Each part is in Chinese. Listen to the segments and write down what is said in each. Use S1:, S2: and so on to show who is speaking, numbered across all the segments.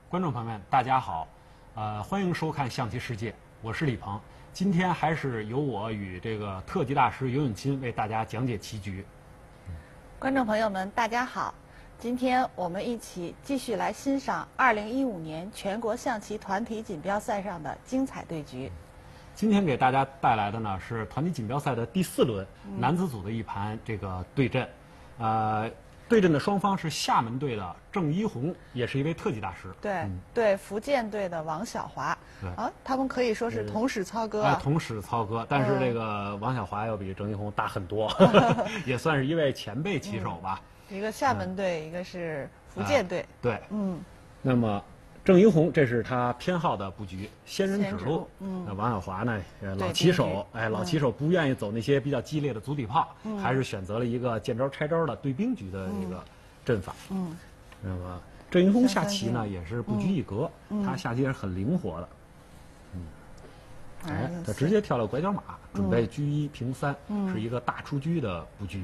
S1: 观众朋友们，大家好，欢迎收看《象棋世界》，我是李鹏。今天还是由我与这个特级大师尤永钦为大家讲解棋局。
S2: 观众朋友们，大家好，今天我们一起继续来欣赏2015年全国象棋团体锦标赛上的精彩对局。
S1: 今天给大家带来的呢是团体锦标赛的第4轮男子组的一盘这个对阵，对阵的双方是厦门队的郑一红，也是一位特级大师。
S2: 对，福建队的王晓华。他们可以说是同时操戈。
S1: 同时操戈，但是这个王晓华要比郑一红大很多，也算是一位前辈棋手吧。
S2: 一个厦门队，一个是福建队。
S1: 对，那么郑一红这是他偏好的布局，仙人指路。王晓华呢，老棋手，老棋手不愿意走那些比较激烈的足底炮，还是选择了一个见招拆招的对兵局的这个阵法。那么郑一红下棋呢，也是不拘一格，他下棋也是很灵活的。他直接跳了拐角马，准备车1平3，是一个大出车的布局。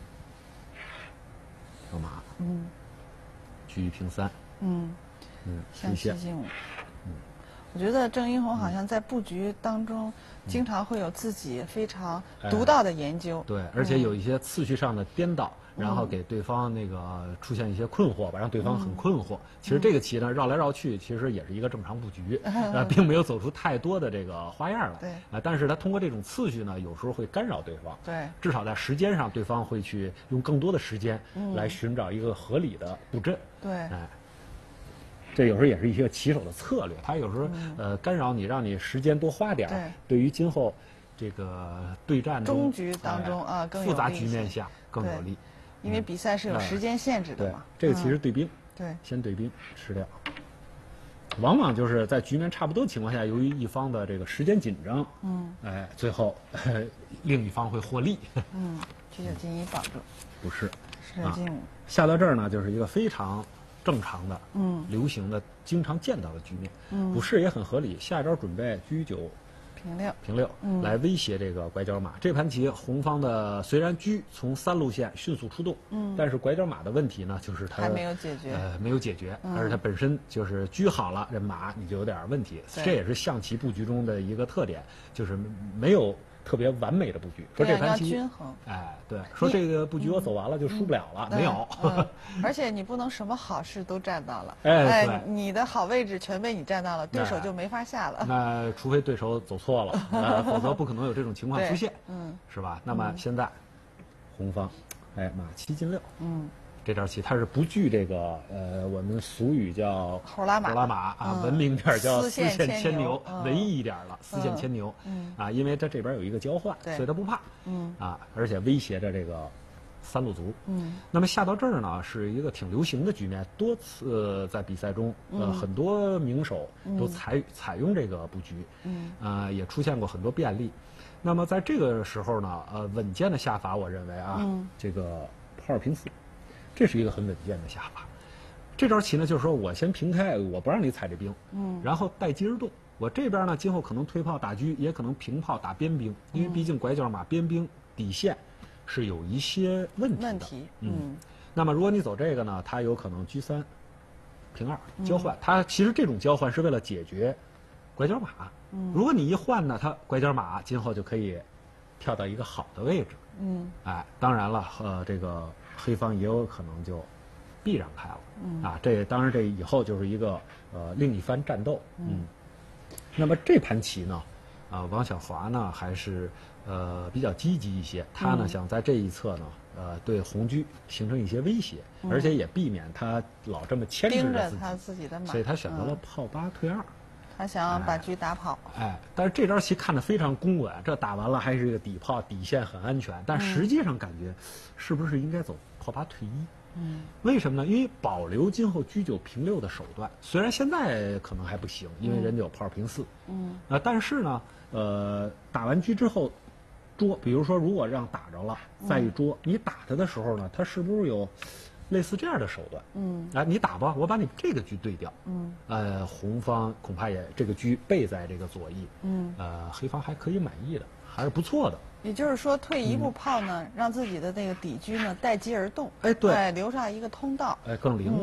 S1: 跳马，车1平3。
S2: 象棋进5。我觉得郑一红好像在布局当中，经常会有自己非常独到的研究。
S1: 对，而且有一些次序上的颠倒，然后给对方那个出现一些困惑吧，让对方很困惑。其实这个棋呢，绕来绕去，其实也是一个正常布局，并没有走出太多的这个花样来。
S2: 对，
S1: 但是他通过这种次序呢，有时候会干扰对方。
S2: 对，
S1: 至少在时间上，对方会去用更多的时间来寻找一个合理的布阵。
S2: 对，
S1: 这有时候也是一个棋手的策略，他有时候干扰你，让你时间多花点儿，对于今后这个对战
S2: 终局当中更有
S1: 复杂局面下更有利。
S2: 因为比赛是有时间限制的嘛。
S1: 这个棋是对兵，先对兵吃掉。往往就是在局面差不多情况下，由于一方的这个时间紧张，最后另一方会获利。
S2: 车9进1绑住。
S1: 不是。
S2: 是进5。
S1: 下到这儿呢，就是一个非常正常的、流行的、经常见到的局面。不是也很合理。下一招准备车9平6，来威胁这个拐角马。这盘棋红方的虽然车从3路线迅速出动，但是拐角马的问题呢，就是它
S2: 还没有解决。
S1: 没有解决，而且它本身就是车好了，这马你就有点问题。这也是象棋布局中的一个特点，就是没有特别完美的布局。说这盘棋
S2: 均衡。
S1: 对，说这个布局我走完了就输不了了，没有。
S2: 而且你不能什么好事都占到了。
S1: 对，
S2: 你的好位置全被你占到了，对手就没法下了。
S1: 那除非对手走错了，否则不可能有这种情况出现，是吧？那么现在红方，马7进6，这招棋它是不惧这个我们俗语叫
S2: 猴拉马
S1: 文明点叫
S2: 丝线
S1: 牵牛，文艺一点了丝线牵牛，因为它这边有一个交换，所以它不怕，而且威胁着这个3路卒。那么下到这儿呢，是一个挺流行的局面，多次在比赛中，很多名手都采用这个布局，也出现过很多便利。那么在这个时候呢，稳健的下法，我认为这个炮2平4。这是一个很稳健的下法。这招棋呢，就是说我先平开，我不让你踩这兵，然后待机而动。我这边呢，今后可能推炮打车，也可能平炮打边兵，因为毕竟拐角马边兵底线是有一些问题的。那么如果你走这个呢，它有可能车3平2交换。它其实这种交换是为了解决拐角马。如果你一换呢，它拐角马今后就可以跳到一个好的位置。当然了，这个黑方也有可能就避让开了。这当然这以后就是一个另一番战斗。那么这盘棋呢，王晓华呢还是比较积极一些，他呢想在这一侧呢对红车形成一些威胁，而且也避免他老这么牵制着
S2: 他自己的马，
S1: 所以他选择了炮8退2。
S2: 他想把车打跑。
S1: 但是这招棋看得非常公稳，这打完了还是一个底炮，底线很安全。但实际上感觉是不是应该走炮8退1？为什么呢？因为保留今后车9平6的手段，虽然现在可能还不行，因为人家有炮2平4。但是呢，打完车之后捉，比如说如果让打着了，再一捉，你打他的时候呢，他是不是有类似这样的手段？你打吧，我把你这个车对掉。红方恐怕也这个车背在这个左翼。黑方还可以满意的，还是不错的。
S2: 也就是说，退一步炮呢，让自己的那个底车呢待机而动。
S1: 对，
S2: 留下一个通道。
S1: 更灵活。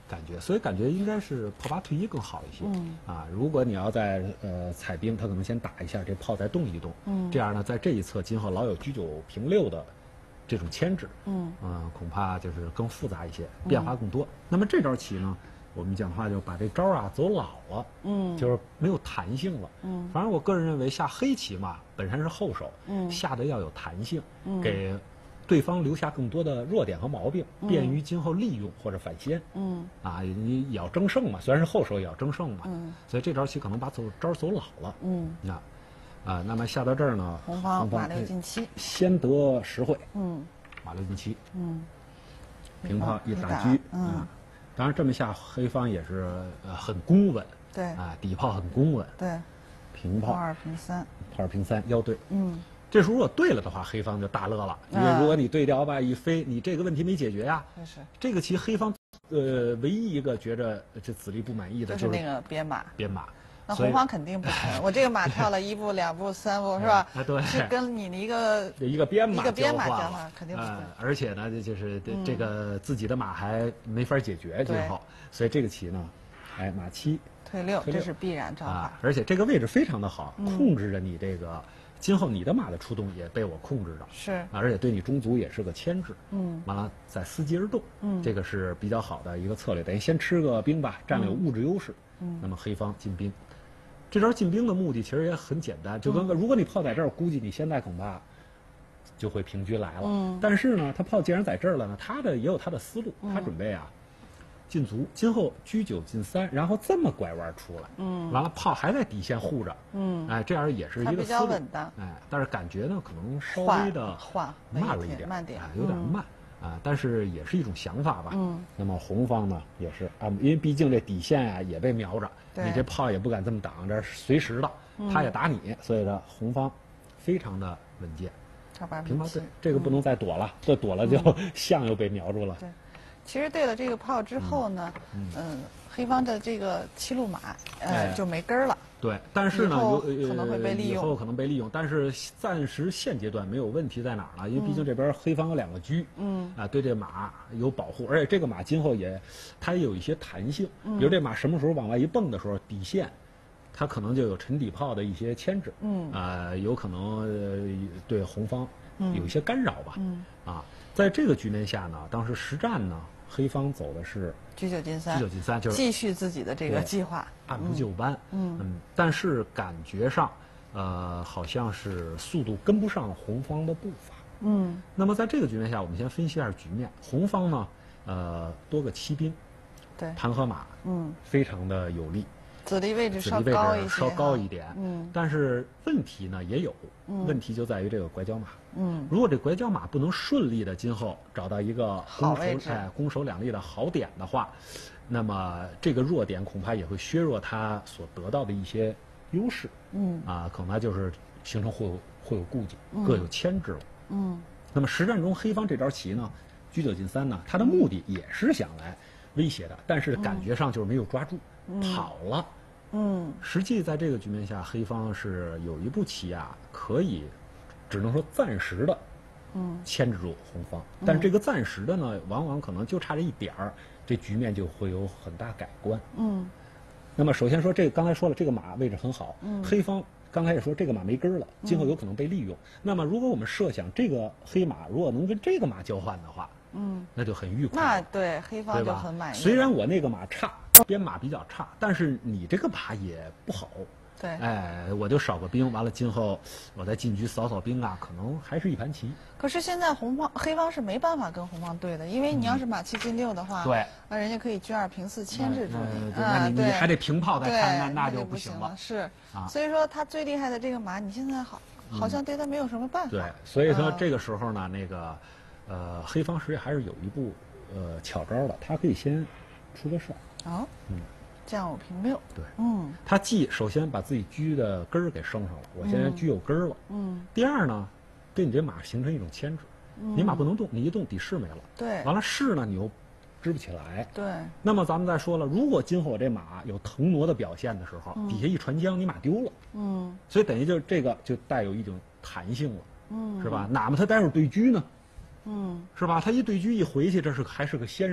S1: 感觉，所以感觉应该是炮8退1更好一些。如果你要在踩兵，他可能先打一下，这炮再动一动。这样呢，在这一侧今后老有车9平6的这种牵制。恐怕就是更复杂一些，变化更多。那么这招棋呢，我们讲话就把这招啊走老了。就是没有弹性了。反正我个人认为下黑棋嘛，本身是后手，下的要有弹性，给对方留下更多的弱点和毛病，便于今后利用或者反先。你也要争胜嘛，虽然是后手也要争胜嘛。所以这招棋可能把招走老了。那么下到这儿呢，
S2: 红方马6进7，
S1: 先得实惠。马6进7。平炮一打车。当然这么下黑方也是很公稳。
S2: 对。
S1: 底炮很公稳。
S2: 对。
S1: 平炮。
S2: 炮2平3。
S1: 炮2平3，腰对。这时候如果对了的话，黑方就大乐了，因为如果你对调吧一飞，你这个问题没解决呀。这个棋黑方唯一一个觉着这子力不满意的
S2: 就是那个边马。那红方肯定不成，我这个马跳了1步、2步、3步，是吧？
S1: 对，
S2: 是跟你的一个
S1: 边马
S2: 交换，肯定不成。
S1: 而且呢，就是这个自己的马还没法解决今后，所以这个棋呢，马7
S2: 退6，这是必然招法。
S1: 而且这个位置非常的好，控制着你这个。今后你的马的出动也被我控制着，
S2: 是，
S1: 而且对你中卒也是个牵制。完了再伺机而动，这个是比较好的一个策略，等于先吃个兵吧，占了有物质优势。那么黑方进兵，这招进兵的目的其实也很简单，就跟如果你炮在这儿，估计你现在恐怕就会平车来了。但是呢，他炮既然在这儿了呢，他也有他的思路，他准备进卒，今后车9进3，然后这么拐弯出来，完了炮还在底线护着，这样也是一个思路，
S2: 比较稳当，
S1: 但是感觉呢可能稍微的慢了一点，有点慢，但是也是一种想法吧。那么红方呢也是因为毕竟这底线也被瞄着，你这炮也不敢这么挡，这随时的，他也打你，所以呢红方非常的稳健。平炮对，这个不能再躲了，这躲了就象又被瞄住了。
S2: 其实对了这个炮之后呢，黑方的这个7路马就没根儿了。
S1: 对，但是呢，
S2: 可能会被利用，
S1: 以后可能被利用，但是暂时现阶段没有问题在哪儿呢？因为毕竟这边黑方有2个车，对这马有保护，而且这个马今后它也有一些弹性，比如这马什么时候往外一蹦的时候，底线它可能就有沉底炮的一些牵制，有可能对红方有一些干扰吧，在这个局面下呢，当时实战呢，黑方走的是
S2: 车9进3，
S1: 就是
S2: 继续自己的这个计划，
S1: 按部就班。但是感觉上，好像是速度跟不上红方的步伐。那么在这个局面下，我们先分析一下局面。红方呢，多个骑兵，
S2: 对，
S1: 盘和马，非常的有利。
S2: 子力位置稍高一点，
S1: 但是问题呢也有，问题就在于这个拐角马，如果这拐角马不能顺利的今后找到一个攻守两立的好点的话，那么这个弱点恐怕也会削弱他所得到的一些优势，恐怕就是形成会有顾忌，各有牵制了。那么实战中黑方这招棋呢，车9进3呢，它的目的也是想来威胁的，但是感觉上就是没有抓住，跑了。实际在这个局面下，黑方是有一步棋可以，只能说暂时的，牵制住红方。但是这个暂时的呢，往往可能就差这一点儿，这局面就会有很大改观。那么首先说刚才说了，这个马位置很好，黑方刚才也说这个马没根了，今后有可能被利用。那么如果我们设想这个黑马如果能跟这个马交换的话，那就很愉快。
S2: 那对黑方就很满意。
S1: 虽然我那个马差，边马比较差，但是你这个马也不好。
S2: 对，
S1: 我就少个兵，完了今后我再进局扫兵可能还是一盘棋。
S2: 可是现在黑方是没办法跟红方对的，因为你要是马7进6的话，
S1: 对，
S2: 那人家可以车2平4牵制住你，
S1: 那你还得平炮再看，那就不行了。
S2: 是，所以说他最厉害的这个马，你现在好像对他没有什么办法。
S1: 对，所以说这个时候呢，黑方实际还是有一步巧招的，他可以先出个帅。
S2: 将5平6。
S1: 对，他首先把自己车的根儿给升上了，我现在车有根儿了。第二呢，对你这马形成一种牵制，你马不能动，你一动底势没了。
S2: 对，
S1: 完了势呢你又支不起来。
S2: 对，
S1: 那么咱们再说了，如果今后我这马有腾挪的表现的时候，底下一传将，你马丢了。所以等于就这个就带有一种弹性了。是吧？哪怕他待会儿对车呢。是吧？他一对车一回去，还是个先手。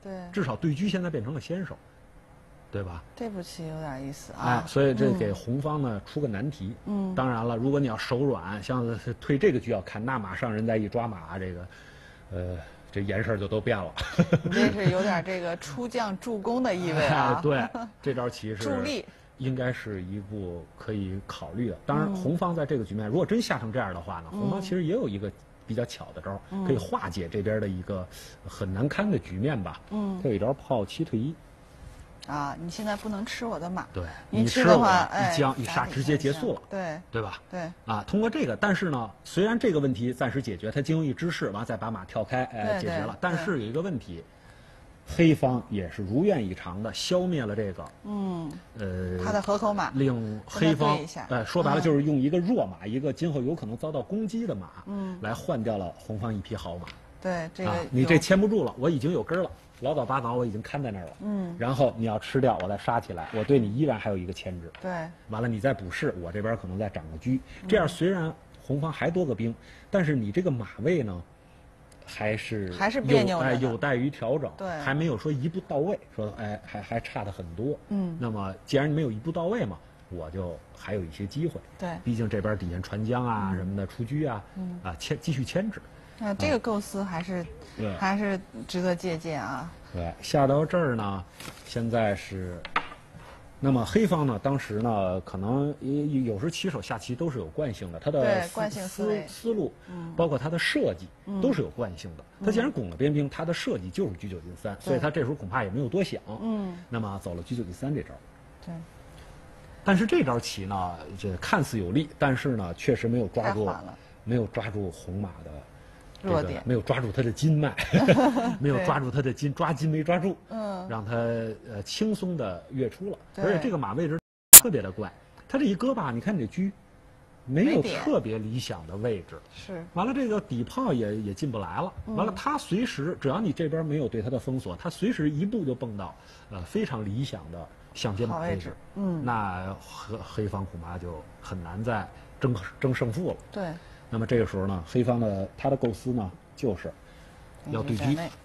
S2: 对，
S1: 至少对车现在变成了先手，对吧？
S2: 这步棋有点意思啊。
S1: 哎，所以这给红方呢出个难题。当然了，如果你要手软，像推这个车要看，那马上人再一抓马，这个，这颜色就都变了。
S2: 你这是有点这个出将助攻的意味啊。
S1: 对，这招棋是
S2: 助力。
S1: 应该是一步可以考虑的。当然，红方在这个局面，如果真下成这样的话呢，红方其实也有一个比较巧的招，可以化解这边的一个很难堪的局面吧。它有一招炮7退1。
S2: 啊，你现在不能吃我的马。
S1: 对，
S2: 你
S1: 吃
S2: 的话，
S1: 一将一杀，直接结束了。对吧？
S2: 对。
S1: 啊，通过这个，但是呢，虽然这个问题暂时解决，他经由一支势，完再把马跳开，解决了。但是有一个问题。黑方也是如愿以偿的消灭了这个，
S2: 他的河口马，
S1: 令黑方说白了就是用一个弱马，一个今后有可能遭到攻击的马，来换掉了红方一匹好马。
S2: 对，这个
S1: 你这牵不住了，我已经有根了，老早八早我已经看在那儿了。然后你要吃掉，我再杀起来，我对你依然还有一个牵制。
S2: 对，
S1: 完了你再补士，我这边可能再长个车，这样虽然红方还多个兵，但是你这个马位呢？还是
S2: 别扭的，
S1: 有待于调整，
S2: 对，
S1: 还没有说一步到位，说还差得很多。那么既然没有一步到位嘛，我就还有一些机会。
S2: 对，
S1: 毕竟这边底下船江啊什么的出车啊，继续牵制。
S2: 这个构思还是值得借鉴啊。
S1: 对，下到这儿呢，现在是。那么黑方呢？当时呢，可能有时棋手下棋都是有惯性的，他的思路，包括他的设计都是有惯性的。他既然拱了边兵，他的设计就是车9进3，所以他这时候恐怕也没有多想。那么走了车9进3这招。对。但是这招棋呢，这看似有利，但是呢，确实没有抓住红马的。
S2: 弱点
S1: 没有抓住他的筋脉，没有抓住他的筋，抓筋没抓住，让他轻松的跃出了。而且这个马位置特别的怪，他这一搁吧，你看你这车没有特别理想的位置，
S2: 是
S1: 完了这个底炮也进不来了，完了他随时只要你这边没有对他的封锁，他随时一步就蹦到非常理想的相接马位置，那黑方恐怕就很难再争胜负了。
S2: 对。
S1: 那么这个时候呢，黑方他的构思呢，就是要对车，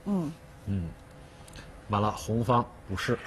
S1: 完了红方不是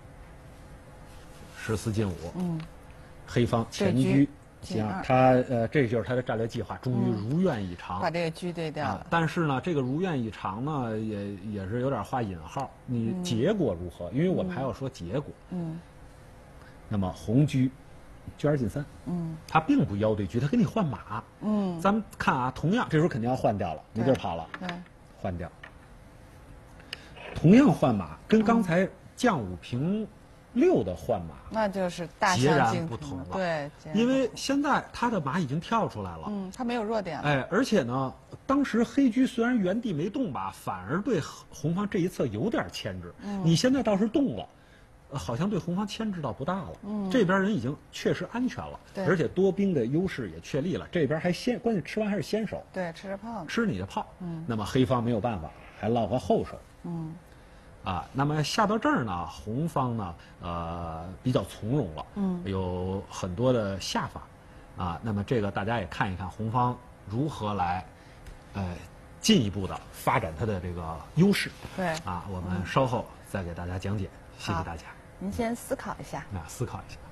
S1: 14进5，黑方前车进2，他这就是他的战略计划，终于如愿以偿，
S2: 把这个车对掉了。
S1: 但是呢，这个如愿以偿呢，也是有点画引号，你结果如何？因为我们还要说结果。那么红车。车2进3，他并不腰对车，他给你换马，咱们看啊，同样这时候肯定要换掉了，没地儿跑了，换掉。同样换马，跟刚才将5平6的换马，
S2: 那就是大
S1: 截然不同了。
S2: 对，
S1: 因为现在他的马已经跳出来了，
S2: 他没有弱点了。
S1: 哎，而且呢，当时黑车虽然原地没动吧，反而对红方这一侧有点牵制。你现在倒是动了。好像对红方牵制到不大了，这边人已经确实安全了，而且多兵的优势也确立了，这边还关键吃完还是先手，
S2: 对，吃着炮，
S1: 吃你的炮，那么黑方没有办法，还落个后手，那么下到这儿呢，红方呢，比较从容了，有很多的下法，那么这个大家也看一看红方如何来，进一步的发展它的这个优势，
S2: 对，
S1: 我们稍后再给大家讲解，谢谢大家。
S2: 您先思考一下。
S1: 思考一下。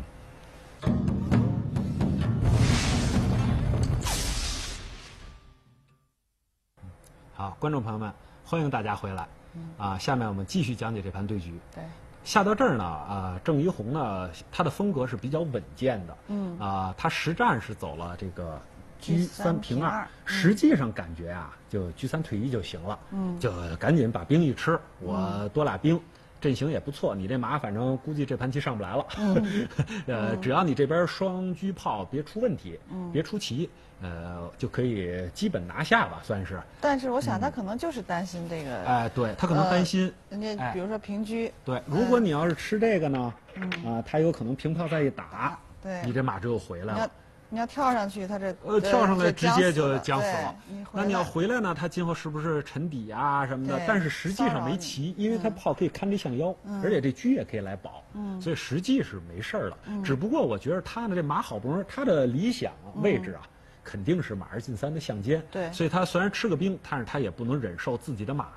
S1: 好，观众朋友们，欢迎大家回来。下面我们继续讲解这盘对局。
S2: 对。
S1: 下到这儿呢，郑一红呢，他的风格是比较稳健的。他实战是走了这个车3平2，实际上感觉就车3退1就行了。就赶紧把兵一吃，我多俩兵。阵型也不错，你这马反正估计这盘棋上不来了。只要你这边双车炮别出问题，别出棋，就可以基本拿下吧，算是。
S2: 但是我想他可能就是担心这个。
S1: 对他可能担心。
S2: 人家比如说平车。
S1: 对，如果你要是吃这个呢，他有可能平炮再一打，
S2: 对，
S1: 你这马只有回来了。
S2: 你要跳上去，他这
S1: 跳上来直接就将死了。
S2: 那
S1: 你要回来呢，他今后是不是沉底什么的？但是实际上没棋，因为他炮可以看着向腰，而且这车也可以来保，所以实际是没事儿了。只不过我觉得他呢，这马好不容易，他的理想位置肯定是马2进3的相间。
S2: 对，
S1: 所以他虽然吃个兵，但是他也不能忍受自己的马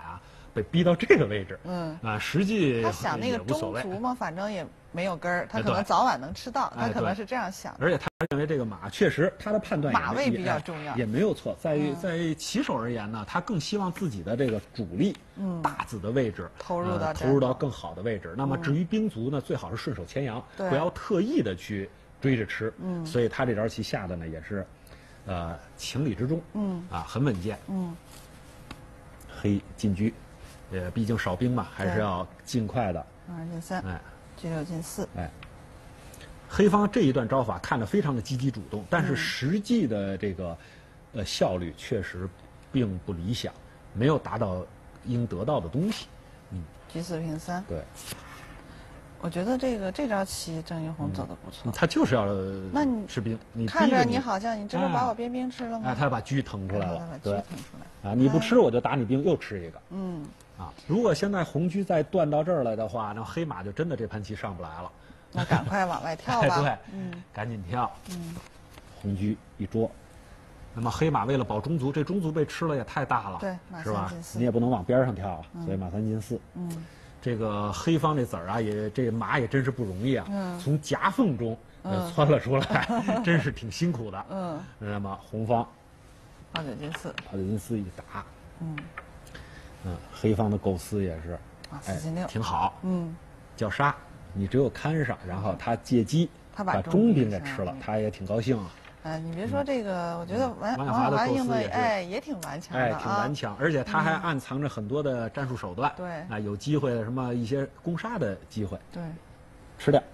S1: 被逼到这个位置。实际
S2: 他想那个中卒嘛，反正也没有根儿，他可能早晚能吃到，他可能是这样想的。
S1: 而且他认为这个马确实他的判断
S2: 马位比较重要，
S1: 也没有错。在骑手而言呢，他更希望自己的这个主力大子的位置投入到更好的位置。那么至于兵卒呢，最好是顺手牵羊，不要特意的去追着吃。所以他这招棋下的呢也是，情理之中。很稳健。黑进车，毕竟少兵嘛，还是要尽快的。
S2: 2进3，车6进4。
S1: 黑方这一段招法看着非常的积极主动，但是实际的这个效率确实并不理想，没有达到应得到的东西。
S2: 车4平3。
S1: 对。
S2: 我觉得这招棋郑云红走的不错。
S1: 他就是要吃兵，你
S2: 看着你好像你这不把我边兵吃了吗？
S1: 他把车腾出来了，
S2: 对，
S1: 你不吃我就打你兵，又吃一个。如果现在红车再断到这儿来的话，那黑马就真的这盘棋上不来了。
S2: 那赶快往外跳吧。
S1: 对，赶紧跳。红车一捉，那么黑马为了保中卒，这中卒被吃了也太大了，
S2: 对，马
S1: 是吧？
S2: 3进4。
S1: 你也不能往边上跳啊，所以马3进4。这个黑方这子儿啊，这马也真是不容易啊，从夹缝中窜了出来，真是挺辛苦的。那么红方
S2: 炮9进4，
S1: 炮9进4一打，黑方的构思也是
S2: 4进6，
S1: 挺好。叫杀，你只有看上，然后他借机把中兵给吃了，他也挺高兴啊。
S2: 你别说这个，我觉得王小华应的也挺顽强的，
S1: 挺顽强，而且他还暗藏着很多的战术手段。
S2: 对，
S1: 有机会什么一些攻杀的机会。
S2: 对，
S1: 吃掉。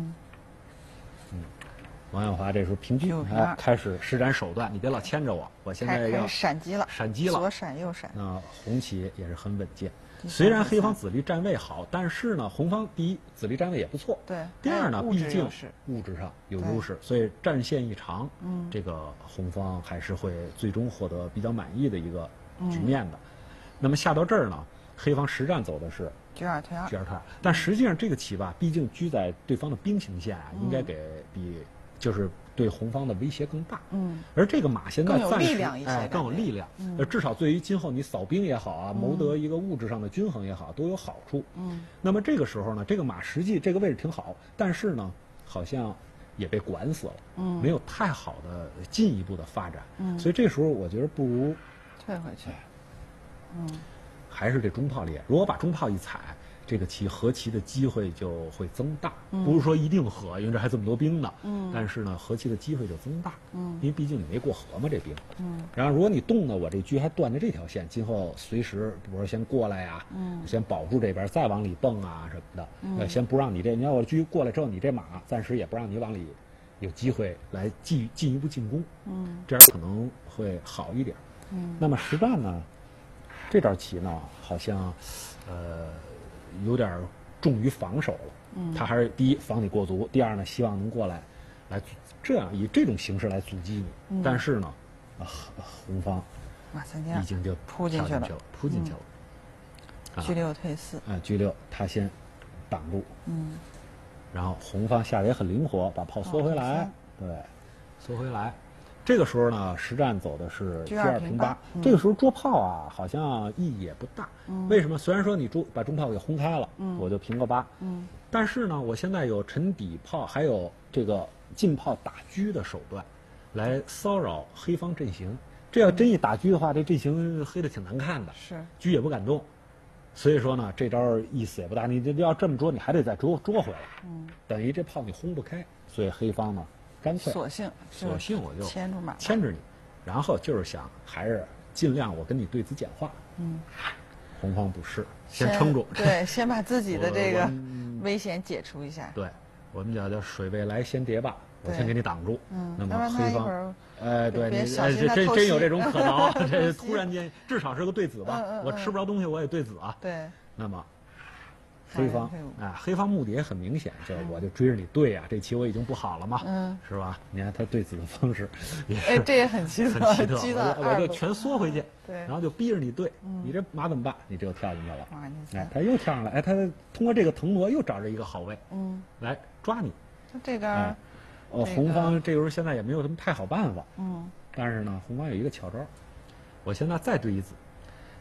S1: 王小华这时候平车，开始施展手段，你别老牵着我，我现在要
S2: 闪击了，左闪右闪。
S1: 红棋也是很稳健。虽然黑方子力站位好，但是呢，红方第一子力站位也不错。
S2: 对。
S1: 第二呢，毕竟物质上有优势，所以战线一长，这个红方还是会最终获得比较满意的一个局面的。那么下到这儿呢，黑方实战走的是
S2: 车2退2，
S1: 车2退2。但实际上这个棋吧，毕竟居在对方的兵形线啊，应该比就是对红方的威胁更大。而这个马现在暂时更有力量，至少对于今后你扫兵也好啊，谋得一个物质上的均衡也好，都有好处。那么这个时候呢，这个马实际这个位置挺好，但是呢，好像也被管死了，没有太好的进一步的发展。所以这时候我觉得不如
S2: 退回去。
S1: 还是这中炮列，如果把中炮一踩，这个棋和棋的机会就会增大。不是说一定和，因为这还这么多兵呢。但是呢，和棋的机会就增大。因为毕竟你没过河嘛，这兵。然后如果你动呢，我这车还断着这条线，今后随时，比如说先过来呀，先保住这边，再往里蹦啊什么的。先不让你你要我车过来之后，你这马暂时也不让你往里有机会来进一步进攻。这样可能会好一点。那么实战呢，这招棋呢，好像有点重于防守了。他还是第一防你过卒，第二呢希望能过来这样以这种形式来阻击你。但是呢，红方
S2: 马3进2
S1: 已经就
S2: 扑进去了。
S1: 车
S2: 6退4。
S1: 车6他先挡住。然后红方下的也很灵活，把炮缩回来。对，缩回来。这个时候呢，实战走的是车2平8。这个时候捉炮啊，好像意义也不大。为什么？虽然说你把中炮给轰开了，我就平个8。但是呢，我现在有沉底炮，还有这个近炮打车的手段，来骚扰黑方阵型。这要真一打车的话，这阵型黑的挺难看的，车也不敢动。所以说呢，这招意思也不大。你要这么捉，你还得再捉回来。等于这炮你轰不开，所以黑方呢，干脆索性我就牵着你，然后就是想还是尽量我跟你对子简化。红方不是，先撑住。
S2: 对，先把自己的这个危险解除一下。
S1: 对，我们叫水位来先谍霸，我先给你挡住。那么黑方，对你，这真有这种可能。这突然间，至少是个对子吧？我吃不着东西，我也对子啊。
S2: 对。
S1: 那么黑方黑方目的也很明显，就是我就追着你对啊，这棋我已经不好了嘛，是吧？你看他对子的方式也是，
S2: 这也很奇特，
S1: 我就全缩回去，然后就逼着你对，你这马怎么办？你这又跳进去了，他又跳上来，他通过这个腾挪又找着一个好位，来抓你。
S2: 这个，
S1: 红方这时候现在也没有什么太好办法，但是呢，红方有一个巧招，我现在再对一子。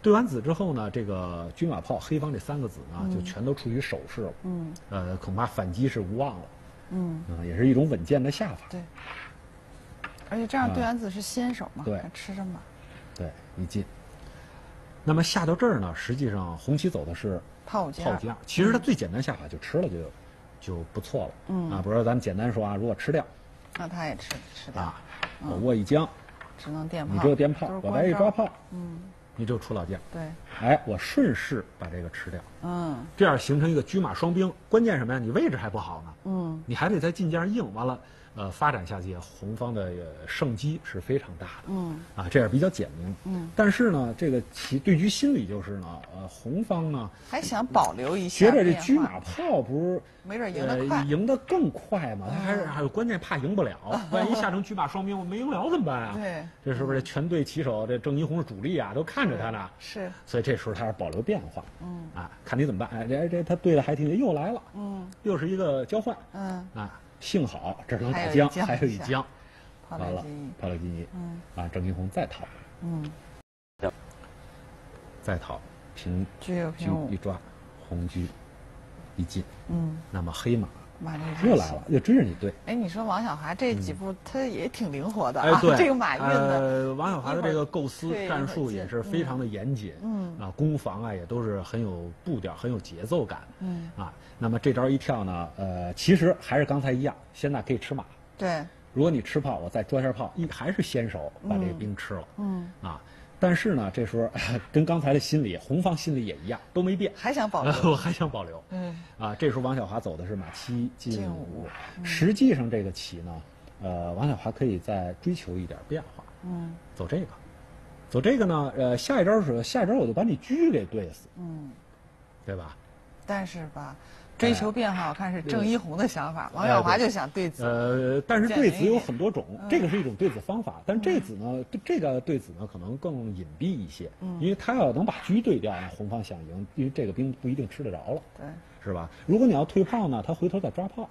S1: 对完子之后呢，这个车马炮黑方这3个子呢，就全都处于守势了。恐怕反击是无望了。也是一种稳健的下法。
S2: 对。而且这样对完子是先手嘛，
S1: 对，
S2: 吃着嘛。
S1: 对，一进。那么下到这儿呢，实际上红棋走的是
S2: 炮五进二。
S1: 其实它最简单下法就吃了就不错了。比如说咱们简单说啊，如果吃掉，
S2: 那他也吃掉。
S1: 我握一将，
S2: 只能垫炮。
S1: 你只有垫炮，我来一抓炮，你只有出老将。
S2: 对。
S1: 哎，我顺势把这个吃掉。这样形成一个车马双兵。关键什么呀？你位置还不好呢。你还得在近将硬。完了。发展下去，红方的胜机是非常大的。这样比较简明。但是呢，这个其对局心理就是呢，红方呢
S2: 还想保留一下，
S1: 觉得这车马炮不是
S2: 没准赢得快，
S1: 赢得更快嘛？他还有关键怕赢不了，万一下成车马双兵，我没赢了怎么办啊？
S2: 对，
S1: 这是不是全队棋手这郑一红是主力啊，都看着他呢？
S2: 是，
S1: 所以这时候他是保留变化。看你怎么办？哎，这他对的还挺，又来了。又是一个交换。幸好这能打将，还有一将，完了，炮六进一，郑一红再逃，再逃，平车一抓，红车一进，那么黑马又来了，又追着你对。
S2: 哎，你说王小华这几步他也挺灵活的
S1: 啊，对，
S2: 这个马运的。
S1: 王小华的这个构思战术也是非常的严谨，攻防啊也都是很有步调、很有节奏感，那么这招一跳呢，其实还是刚才一样，现在可以吃马。
S2: 对，
S1: 如果你吃炮，我再抓下炮，还是先手把这个兵吃了。但是呢，这时候跟刚才的心理，红方心理也一样，都没变，
S2: 还想保留，
S1: 我还想保留。这时候王小华走的是马7进5。实际上这个棋呢，王小华可以再追求一点变化。走这个呢，下一招我就把你车给对死。对吧？
S2: 但是吧，追求变化，我看是郑一红的想法，王小华就想对子。
S1: 但是对子有很多种，这个是一种对子方法，但这个对子呢可能更隐蔽一些，因为他要能把车对掉呢，红方想赢，因为这个兵不一定吃得着了，
S2: 对，
S1: 是吧？如果你要退炮呢，他回头再抓炮，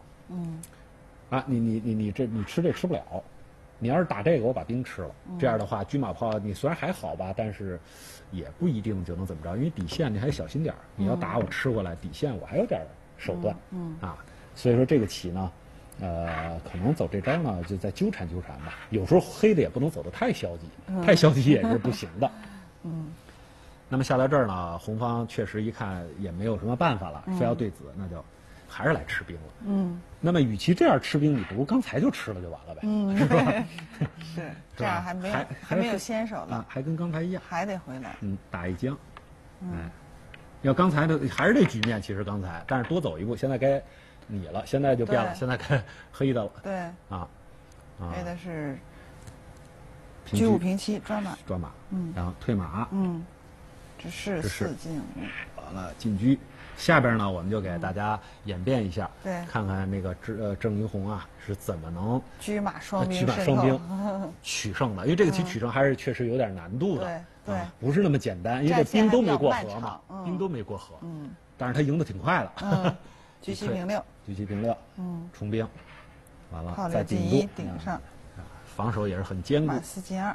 S1: 你吃这吃不了，你要是打这个，我把兵吃了，这样的话，车马炮你虽然还好吧，但是也不一定就能怎么着，因为底线你还小心点儿，你要打我吃过来，底线我还有点手段，所以说这个棋呢，可能走这招呢，就在纠缠吧。有时候黑的也不能走得太消极，太消极也是不行的。那么下到这儿呢，红方确实一看也没有什么办法了，非要对子，那就还是来吃兵了。那么与其这样吃兵，你不如刚才就吃了就完了呗，是吧？
S2: 是，这样还没有先手了，
S1: 还跟刚才一样，
S2: 还得回来。
S1: 打一将。要刚才的还是这局面，其实刚才，但是多走一步，现在该你了，现在就变了，现在该黑的了。
S2: 对。黑的是车5平7抓马。
S1: 然后退马。
S2: 这是4进5。
S1: 完了进车，下边呢我们就给大家演变一下，看看那个郑一红啊是怎么能
S2: 车马双兵
S1: 取胜的，因为这个棋取胜还是确实有点难度的。
S2: 对，
S1: 不是那么简单，因为这兵都没过河嘛，兵都没过河。但是他赢得挺快的。
S2: 车7平6。
S1: 车7平6。冲兵，完了
S2: 炮
S1: 再
S2: 6进1顶上。
S1: 防守也是很坚固。
S2: 马4进2。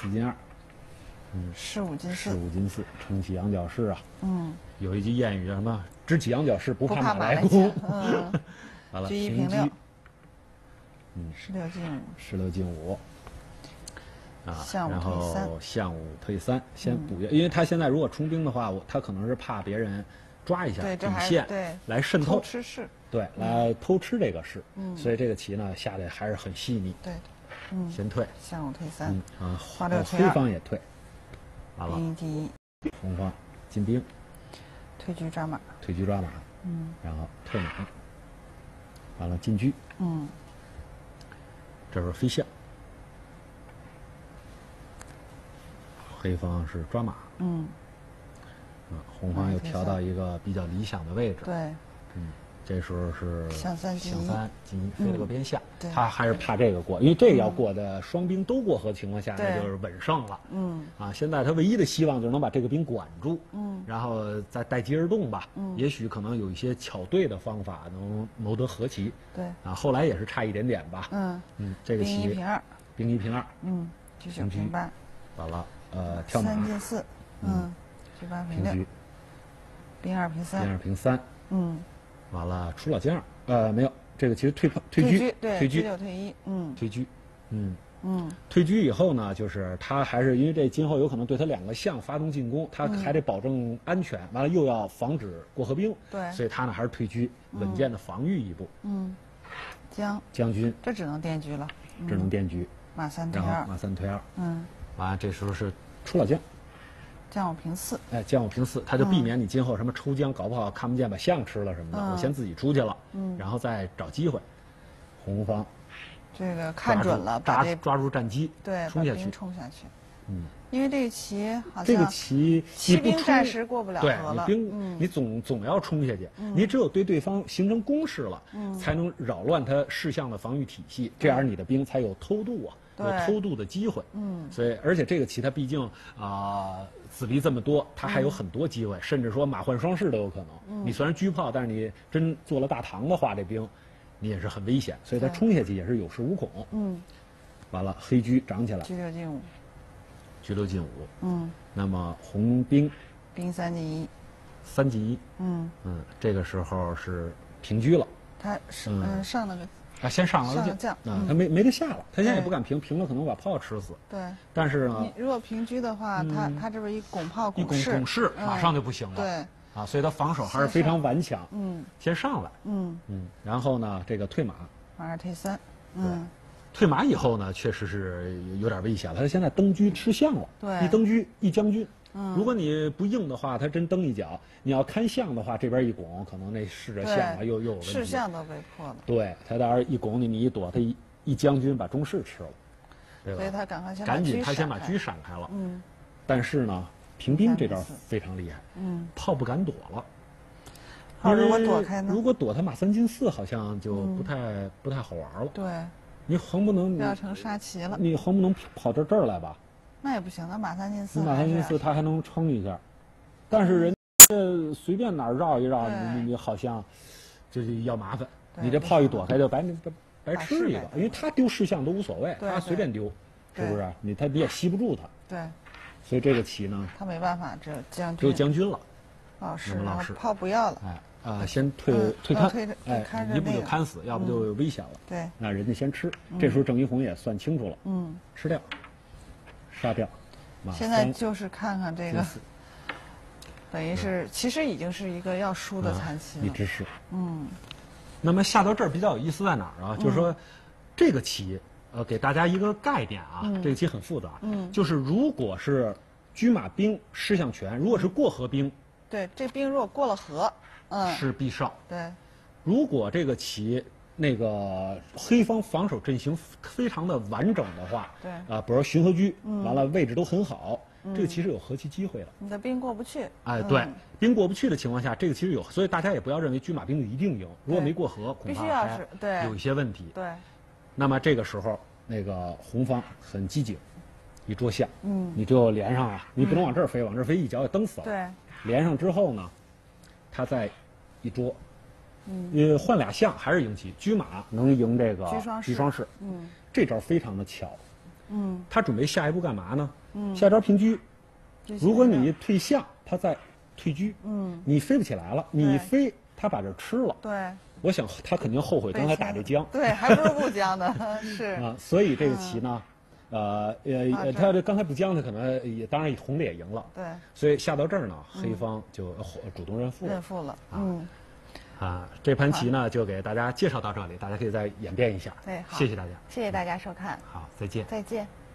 S2: 士5进4。
S1: 士5进4，撑起羊角式啊。有一句谚语叫什么？支起羊角式，不怕马来攻。完了，
S2: 车1平6。
S1: 16进5。16进5。然后象5退3，先补，因为他现在如果冲兵的话，他可能是怕别人抓一下底线，来渗透，来偷吃这个士，所以这个棋呢下的还是很细腻。
S2: 对，
S1: 先退，
S2: 象5退3，花6退2，
S1: 黑方也退，完了，
S2: 兵第一，
S1: 红方进兵，
S2: 退车抓马，
S1: 然后退马，完了进车，这是飞象。黑方是抓马，红方又调到一个比较理想的位置，
S2: 对，
S1: 这时候是
S2: 象3进
S1: 1，飞了个边下，他还是怕这个过，因为这个要过的双兵都过河的情况下，那就是稳胜了，现在他唯一的希望就是能把这个兵管住，然后再待机而动吧，也许可能有一些巧对的方法能谋得和棋，
S2: 对，
S1: 后来也是差一点点吧，这个棋
S2: 兵1平2，车9平8，
S1: 完了。跳马
S2: 3进4， 车八平
S1: 平
S2: 6，
S1: 车，
S2: 兵2平3，
S1: 兵2平3，完了出老将，没有，这个其实退车，
S2: 对，
S1: 退车
S2: 6退1，
S1: 退车，退车以后呢，就是他还是因为这今后有可能对他2个象发动进攻，他还得保证安全，完了又要防止过河兵，
S2: 对，
S1: 所以他呢还是退车，稳健的防御一步。
S2: 将
S1: 军，
S2: 这只能电车了，
S1: 只能电车。
S2: 马3退2，
S1: 马3退2，完了这时候是出老将。
S2: 将5平4，
S1: 哎，将5平4，他就避免你今后什么抽将搞不好看不见把象吃了什么的，我先自己出去了，然后再找机会。红方
S2: 这个看准了，
S1: 抓住战机，
S2: 对，
S1: 冲下去，
S2: 因为这个棋好像
S1: 这个棋
S2: 兵暂时过不了河了，
S1: 对，你总要冲下去，你只有对方形成攻势了，才能扰乱他士象的防御体系，这样你的兵才有偷渡啊，有偷渡的机会。所以而且这个棋它毕竟子离这么多，它还有很多机会，甚至说马换双士都有可能。你虽然车炮，但是你真做了大唐的话，这兵你也是很危险，所以它冲下去也是有恃无恐。完了，黑车长起来，
S2: 车6进5，
S1: 车6进5。那么红兵，
S2: 兵3进
S1: 1，3进1。这个时候是平车了。
S2: 他上了个
S1: 先上了将，他没得下了，他现在也不敢平了可能把炮吃死。
S2: 对，
S1: 但是呢，
S2: 你如果平车的话，他这边一拱炮
S1: 拱士，马上就不行了。
S2: 对，
S1: 所以他防守还是非常顽强。先上来。然后呢，这个退马，
S2: 马2退3。
S1: 退马以后呢，确实是有点危险了。他现在登车吃象了，
S2: 对，
S1: 一登车一将军。如果你不硬的话，他真蹬一脚。你要看象的话，这边一拱，可能那士着象又有问题。
S2: 士象都被破了。
S1: 对，他到时候一拱你一躲，他一将军把中士吃了，对吧？
S2: 所以他
S1: 赶紧他先把车闪开了。但是呢，平兵这招非常厉害。炮不敢躲了。
S2: 如果躲开呢？
S1: 如果躲他马3进4，好像就不太好玩了。
S2: 对。你
S1: 横不能
S2: 要成杀棋了。
S1: 你横不能跑这儿来吧？
S2: 那也不行，那马3进4。
S1: 马3进4，他还能撑一下，但是人家随便哪儿绕一绕，你好像就是要麻烦。你这炮一躲开就白吃一个，因为他丢士象都无所谓，他随便丢，是不是？你也吸不住他。
S2: 对。
S1: 所以这个棋呢，
S2: 他没办法，只
S1: 有将军了。
S2: 是，然后炮不要了。
S1: 先退看，一步就看死，要不就有危险了。
S2: 对。
S1: 那人家先吃，这时候郑一红也算清楚了。吃掉。杀掉，
S2: 现在就是看看这个，等于是其实已经是一个要输的残棋了。
S1: 一直是。那么下到这儿比较有意思在哪儿啊？就是说，这个棋给大家一个概念啊，这个棋很复杂。就是如果是车马兵士象全，如果是过河兵，
S2: 对，这兵如果过了河，
S1: 是必胜。
S2: 对。
S1: 如果这个棋那个黑方防守阵型非常的完整的话，
S2: 对
S1: 比如说巡河车，完了位置都很好，这个其实有和棋机会的。
S2: 你的兵过不去。
S1: 对，兵过不去的情况下，这个其实有，所以大家也不要认为车马兵就一定赢，如果没过河，恐怕还有一些问题。
S2: 对。
S1: 那么这个时候，那个红方很机警，一捉象，你就连上啊，你不能往这儿飞，往这儿飞一脚给蹬死了。
S2: 对。
S1: 连上之后呢，他再一捉。换俩象还是赢棋，车马能赢这个车双士。这招非常的巧。他准备下一步干嘛呢？下招平车。如果你退象，他再退车。你飞不起来了，你飞他把这吃了。
S2: 对。
S1: 我想他肯定后悔刚才打这将。
S2: 对，还不如不将呢。是。
S1: 所以这个棋呢，他这刚才不将，他可能也当然红的也赢了。
S2: 对。
S1: 所以下到这儿呢，黑方就主动认负了。这盘棋呢，就给大家介绍到这里，大家可以再演变一下。
S2: 对，好，
S1: 谢谢大家，
S2: 谢谢大家收看。
S1: 好，再见，
S2: 再见。